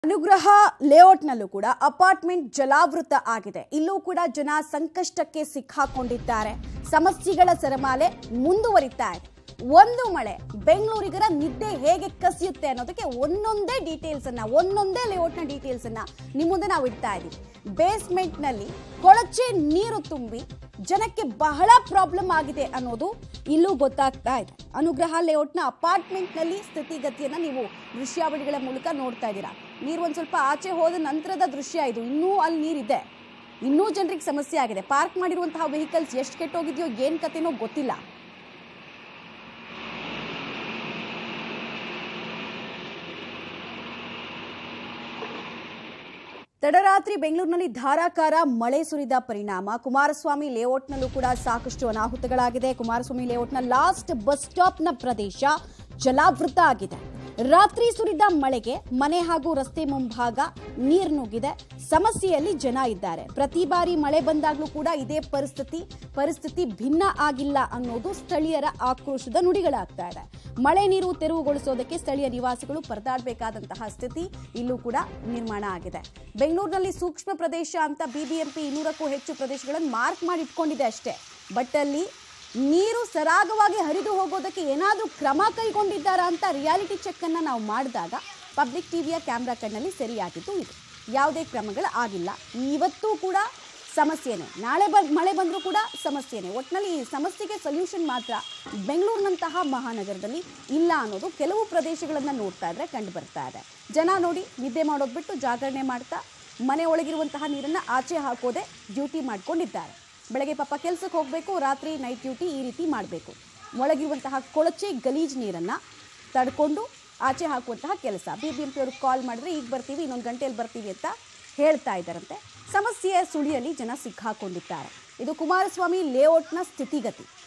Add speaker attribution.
Speaker 1: ಅನುಗ್ರಹ ಲೇಔಟ್ನಲ್ಲೂ ಕೂಡ ಅಪಾರ್ಟ್ಮೆಂಟ್ ಜಲಾವೃತ ಆಗಿದೆ. ಇಲ್ಲೂ ಕೂಡ ಜನ ಸಂಕಷ್ಟಕ್ಕೆ ಸಿಕ್ಕಾಕೊಂಡಿದ್ದಾರೆ. ಸಮಸ್ಯೆಗಳ ಸರಮಾಲೆ ಮುಂದುವರಿತಾ ಇದೆ. ಒಂದು ಮಳೆ ಬೆಂಗಳೂರಿಗರ ನಿದ್ದೆ ಹೇಗೆ ಕಸಿಯುತ್ತೆ ಅನ್ನೋದಕ್ಕೆ ಒಂದೊಂದೇ ಡೀಟೇಲ್ಸ್ ಅನ್ನ ಒಂದೊಂದೇ ಲೇಔಟ್ನ ಡೀಟೇಲ್ಸ್ ಅನ್ನ ನಿಮ್ಮ ಮುಂದೆ ನಾವು ಇಡ್ತಾ ಇದ್ದೀವಿ. ಬೇಸ್ಮೆಂಟ್ ನಲ್ಲಿ ಕೊಳಚೆ ನೀರು ತುಂಬಿ ಜನಕ್ಕೆ ಬಹಳ ಪ್ರಾಬ್ಲಮ್ ಆಗಿದೆ ಅನ್ನೋದು ಇಲ್ಲೂ ಗೊತ್ತಾಗ್ತಾ ಇದೆ. ಅನುಗ್ರಹ ಲೇಔಟ್ನ ಅಪಾರ್ಟ್ಮೆಂಟ್ ನಲ್ಲಿ ಸ್ಥಿತಿಗತಿಯನ್ನ ನೀವು ದೃಶ್ಯಾವಳಿಗಳ ಮೂಲಕ ನೋಡ್ತಾ ಇದ್ದೀರಾ. ನೀರು ಒಂದ್ ಸ್ವಲ್ಪ ಆಚೆ ಹೋದ ನಂತರದ ದೃಶ್ಯ ಇದು. ಇನ್ನೂ ಅಲ್ಲಿ ನೀರಿದೆ, ಇನ್ನೂ ಜನರಿಗೆ ಸಮಸ್ಯೆ ಆಗಿದೆ. ಪಾರ್ಕ್ ಮಾಡಿರುವಂತಹ ವೆಹಿಕಲ್ಸ್ ಎಷ್ಟು ಕೆಟ್ಟೋಗಿದೆಯೋ ಏನ್ ಕತೆನೋ ಗೊತ್ತಿಲ್ಲ. ತಡರಾತ್ರಿ ಬೆಂಗಳೂರಿನಲ್ಲಿ ಧಾರಾಕಾರ ಮಳೆ ಸುರಿದ ಪರಿಣಾಮ ಕುಮಾರಸ್ವಾಮಿ ಲೇಔಟ್ನಲ್ಲೂ ಕೂಡ ಸಾಕಷ್ಟು ಅನಾಹುತಗಳಾಗಿದೆ. ಕುಮಾರಸ್ವಾಮಿ ಲೇಔಟ್ನ ಲಾಸ್ಟ್ ಬಸ್ ಸ್ಟಾಪ್ನ ಪ್ರದೇಶ ಜಲಾವೃತ ಆಗಿದೆ. ರಾತ್ರಿ ಸುರಿದ ಮಳೆಗೆ ಮನೆ ಹಾಗೂ ರಸ್ತೆ ಮುಂಭಾಗ ನೀರು ನುಗ್ಗಿದೆ. ಸಮಸ್ಯೆಯಲ್ಲಿ ಜನ ಇದ್ದಾರೆ. ಪ್ರತಿ ಬಾರಿ ಮಳೆ ಬಂದಾಗಲೂ ಕೂಡ ಇದೇ ಪರಿಸ್ಥಿತಿ ಭಿನ್ನ ಆಗಿಲ್ಲ ಅನ್ನೋದು ಸ್ಥಳೀಯರ ಆಕ್ರೋಶದ ನುಡಿಗಳಾಗ್ತಾ ಇದೆ. ಮಳೆ ನೀರು ತೆರವುಗೊಳಿಸೋದಕ್ಕೆ ಸ್ಥಳೀಯ ನಿವಾಸಿಗಳು ಪರದಾಡಬೇಕಾದಂತಹ ಸ್ಥಿತಿ ಇಲ್ಲೂ ಕೂಡ ನಿರ್ಮಾಣ ಆಗಿದೆ. ಬೆಂಗಳೂರಿನಲ್ಲಿ ಸೂಕ್ಷ್ಮ ಪ್ರದೇಶ ಅಂತ ಬಿಬಿಎಂಪಿ 200ಕ್ಕೂ ಹೆಚ್ಚು ಪ್ರದೇಶಗಳನ್ನು ಮಾರ್ಕ್ ಮಾಡಿ ಇಟ್ಕೊಂಡಿದೆ ಅಷ್ಟೇ. ಬಟ್ ಅಲ್ಲಿ ನೀರು ಸರಾಗವಾಗಿ ಹರಿದು ಹೋಗೋದಕ್ಕೆ ಏನಾದರೂ ಕ್ರಮ ಕೈಗೊಂಡಿದ್ದಾರಾ ಅಂತ ರಿಯಾಲಿಟಿ ಚೆಕ್ ಅನ್ನ ನಾವು ಮಾಡಿದಾಗ ಪಬ್ಲಿಕ್ ಟಿವಿಯ ಕ್ಯಾಮ್ರಾ ಕಣ್ಣಲ್ಲಿ ಸೆರೆಯಾಗಿದ್ದು ಇದು. ಯಾವುದೇ ಕ್ರಮಗಳು ಆಗಿಲ್ಲ. ಇವತ್ತೂ ಕೂಡ ಸಮಸ್ಯೆನೇ, ನಾಳೆ ಮಳೆ ಬಂದರೂ ಕೂಡ ಸಮಸ್ಯೆನೇ. ಒಟ್ಟಿನಲ್ಲಿ ಈ ಸಮಸ್ಯೆಗೆ ಸೊಲ್ಯೂಷನ್ ಮಾತ್ರ ಬೆಂಗಳೂರಿನಂತಹ ಮಹಾನಗರದಲ್ಲಿ ಇಲ್ಲ ಅನ್ನೋದು ಕೆಲವು ಪ್ರದೇಶಗಳನ್ನು ನೋಡ್ತಾ ಇದ್ರೆ ಕಂಡು ಬರ್ತಾ ಇದೆ. ಜನ ನೋಡಿ ನಿದ್ದೆ ಮಾಡೋದು ಬಿಟ್ಟು ಜಾಗರಣೆ ಮಾಡ್ತಾ ಮನೆ ಒಳಗಿರುವಂತಹ ನೀರನ್ನು ಆಚೆ ಹಾಕೋದೆ ಡ್ಯೂಟಿ ಮಾಡ್ಕೊಂಡಿದ್ದಾರೆ. ಬೆಳಗ್ಗೆ ಪಾಪ ಕೆಲಸಕ್ಕೆ ಹೋಗಬೇಕು, ರಾತ್ರಿ ನೈಟ್ ಡ್ಯೂಟಿ ಈ ರೀತಿ ಮಾಡಬೇಕು. ಒಳಗಿರುವಂತಹ ಕೊಳಚೆ ಗಲೀಜು ನೀರನ್ನು ತಡ್ಕೊಂಡು ಆಚೆ ಹಾಕುವಂತಹ ಕೆಲಸ. ಬಿಬಿಎಂಪಿ ಅವರು ಕಾಲ್ ಮಾಡಿದ್ರೆ ಈಗ ಬರ್ತೀವಿ, ಇನ್ನೊಂದು ಗಂಟೆಯಲ್ಲಿ ಬರ್ತೀವಿ ಅಂತ ಹೇಳ್ತಾ ಇದ್ದಾರಂತೆ. ಸಮಸ್ಯೆಯ ಸುಳಿಯಲ್ಲಿ ಜನ ಸಿಕ್ಕಾಕೊಂಡಿದ್ದಾರೆ. ಇದು ಕುಮಾರಸ್ವಾಮಿ ಲೇಔಟ್ನ ಸ್ಥಿತಿಗತಿ.